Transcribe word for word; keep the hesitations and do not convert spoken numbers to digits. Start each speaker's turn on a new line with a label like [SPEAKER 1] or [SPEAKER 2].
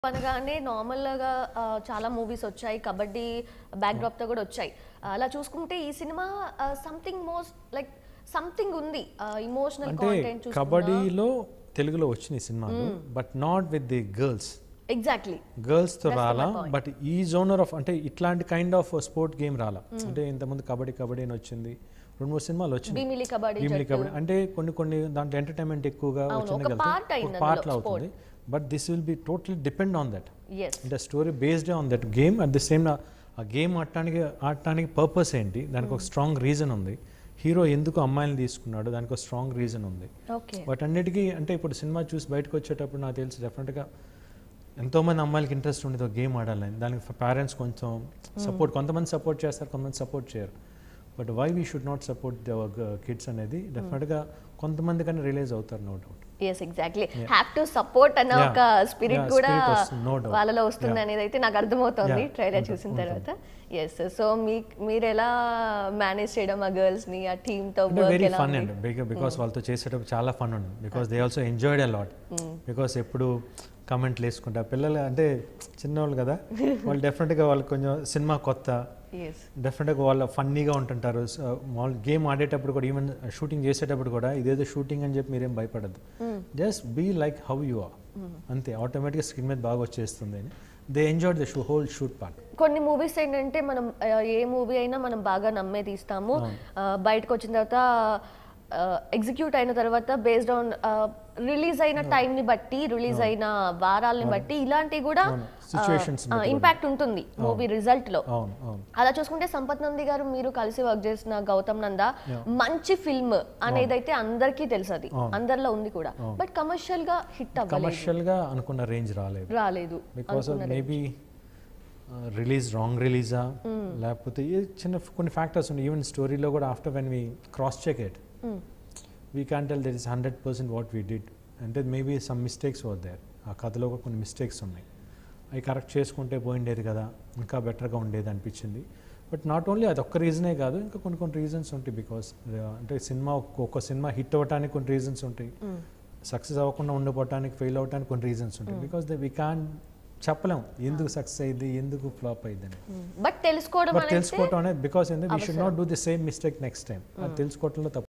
[SPEAKER 1] అనగానే నార్మల్‌గా ఆహ్, చాలా మూవీస్ వచ్చాయి. కబడ్డీ బ్యాక్‌డ్రాప్‌తో కూడా వచ్చాయి. అలా చూసుకుంటే ఈ సినిమా ఆహ్, సంథింగ్ మోస్ట్ లైక్ సంథింగ్ ఉంది. ఆహ్, ఎమోషనల్ కంటెంట్ చూసుకున్నా
[SPEAKER 2] కబడ్డీలో తెలుగులో వచ్చిన సినిమాలు but not with the girls.
[SPEAKER 1] Exactly.
[SPEAKER 2] Girls తో రాలా బట్ ఈ జోనర్ ఆఫ్ అంటే ఇట్లాంటి కైండ్ ఆఫ్ స్పోర్ట్ గేమ్ రాలా. అంటే ఇంతకుముందు కబడ్డీ కబడ్డీ అని వచ్చింది. రెండు మూడు సినిమాలు వచ్చింది.
[SPEAKER 1] భీమిలి కబడ్డీ
[SPEAKER 2] భీమిలి కబడ్డీ అంటే కొన్ని కొన్ని దాంట్లో ఎంటర్టైన్మెంట్ ఎక్కువగా వచ్చింది కదా. ఒక పార్ట్ అవుతుంది. But this will be totally depend on that. అంటే story based on that game. At the same ఆ గేమ్ ఆడటానికి ఆడటానికి పర్పస్ ఏంటి, దానికి ఒక స్ట్రాంగ్ రీజన్ ఉంది. హీరో ఎందుకు అమ్మాయిని తీసుకున్నాడు, దానికి ఒక స్ట్రాంగ్ రీజన్ ఉంది. బట్ అన్నిటికీ అంటే ఇప్పుడు సినిమా చూసి బయటకు వచ్చేటప్పుడు నాకు తెలిసి డెఫినెట్గా ఎంతోమంది అమ్మాయిలకి ఇంట్రెస్ట్ ఉండేది ఒక గేమ్ ఆడాలని. దానికి పేరెంట్స్ కొంచెం సపోర్ట్, కొంతమంది సపోర్ట్ చేస్తారు, కొంతమంది సపోర్ట్ చేయరు. But why we should not support our kids అనేది డెఫినెట్గా కొంతమంది కానీ రిలీజ్ అవుతారు, no doubt.
[SPEAKER 1] Yes exactly. Have to support అన్న ఒక స్పిరిట్ కూడా వాళ్ళలో వస్తుంది అనేది అయితే నాకు అర్థమవుతుంది ట్రైలర్ చూసిన తర్వాత. ఎస్. సో మీ మీరు ఎలా మేనేజ్ చేయడం ఆ గర్ల్స్ ని, ఆ టీమ్ తో వర్క్
[SPEAKER 2] వెరీ
[SPEAKER 1] ఎలా?
[SPEAKER 2] ఫన్ అండి, బికాస్ వాళ్ళతో చేసేటప్పుడు చాలా ఫన్ ఉంది. Because they also enjoyed a lot. Because ఎప్పుడు కమెంట్లు వేసుకుంటా పిల్లలు అంటే చిన్నవాళ్ళు కదా, వాళ్ళు డెఫినెట్గా వాళ్ళకి కొంచెం సినిమా కొత్త, డెఫినెట్గా వాళ్ళు ఫన్నీగా ఉంటుంటారు. వాళ్ళు గేమ్ ఆడేటప్పుడు కూడా, ఈవెన్ షూటింగ్ చేసేటప్పుడు కూడా ఇదేదో షూటింగ్ అని చెప్పి మీరేం భయపడద్దు, just be like how you are, అంతే. ఆటోమేటిక్గా స్క్రీన్ మీద బాగా వచ్చేస్తుంది అని దే ఎంజాయ్డ్ ద షూ హోల్ షూట్ పార్ట్.
[SPEAKER 1] కొన్ని మూవీస్ ఏంటంటే మనం ఏ మూవీ అయినా మనం బాగా నమ్మే తీస్తాము, బయటకు వచ్చిన తర్వాత ఎగ్జిక్యూట్ అయిన తర్వాత బేస్డ్ ఆన్ రిలీజ్ అయిన టైం ని బట్టి, రిలీజ్ అయిన వారాలని బట్టి ఇలాంటివి కూడా ఇంపాక్ట్ ఉంటుంది మూవీ రిజల్ట్ లో. అలా చూసుకుంటే సంపత్ నంది గారు మీరు కలిసి వర్క్ చేసిన గౌతమ్ నంద మంచి ఫిల్మ్ అనేది అయితే అందరికీ తెలుసు, అది అందరిలో ఉంది కూడా. బట్ కమర్షియల్ గా హిట్ అవ్వలేదు,
[SPEAKER 2] కమర్షియల్ గా అనుకున్న రేంజ్ రాలేదు
[SPEAKER 1] రాలేదు
[SPEAKER 2] because of maybe release wrong రిలీజా, లేకపోతే చిన్న కొన్ని ఫ్యాక్టర్స్ ఉన్నాయి. ఈవెన్ స్టోరీలో కూడా after when we cross check it we can tell that is hundred percent what we did. అంటే maybe some mistakes were there, ఆ కథలో కూడా కొన్ని మిస్టేక్స్ ఉన్నాయి. అవి కరెక్ట్ చేసుకుంటే పోయిండేది కదా, ఇంకా బెటర్గా ఉండేది అనిపించింది. బట్ నాట్ ఓన్లీ అది ఒక్క రీజనే కాదు, ఇంకా కొన్ని కొన్ని రీజన్స్ ఉంటాయి. బికాస్ అంటే సినిమా ఒక్క సినిమా హిట్ అవ్వడానికి కొన్ని రీజన్స్ ఉంటాయి, సక్సెస్ అవ్వకుండా ఉండిపోవటానికి, ఫెయిల్ అవ్వడానికి కొన్ని రీజన్స్ ఉంటాయి. బికాస్ ద వీ క్యాన్ చెప్పలేం ఎందుకు సక్సెస్ అయింది, ఎందుకు ఫ్లాప్ అయింది అని.
[SPEAKER 1] బట్ తెలుసుకోవడం
[SPEAKER 2] తెలుసుకోవటం అనేది because we should not do the same mistake next time. అది తెలుసుకోవటంలో తప్పు.